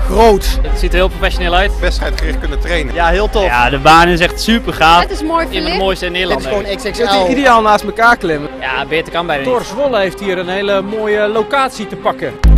groot. Het ziet er heel professioneel uit. Wedstrijdgericht kunnen trainen. Ja, heel tof. Ja, de baan is echt super gaaf. Het is mooi Een van de verlicht. mooiste in Het Nederland. is gewoon denk ik. XXL. Het is ideaal naast elkaar klimmen. Ja, beter kan bijna niet. Tor Zwolle heeft hier een hele mooie locatie te pakken.